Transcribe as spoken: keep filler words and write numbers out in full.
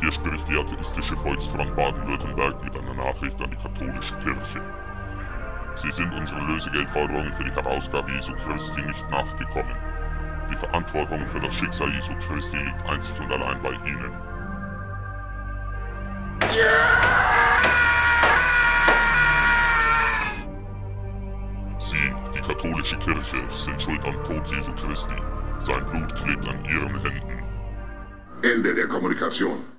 Hier spricht die atheistische Volksfront Baden-Württemberg mit einer Nachricht an die katholische Kirche. Sie sind unseren Lösegeldforderungen für die Herausgabe Jesu Christi nicht nachgekommen. Die Verantwortung für das Schicksal Jesu Christi liegt einzig und allein bei Ihnen. Sie, die katholische Kirche, sind schuld am Tod Jesu Christi. Sein Blut klebt an Ihren Händen. Ende der Kommunikation.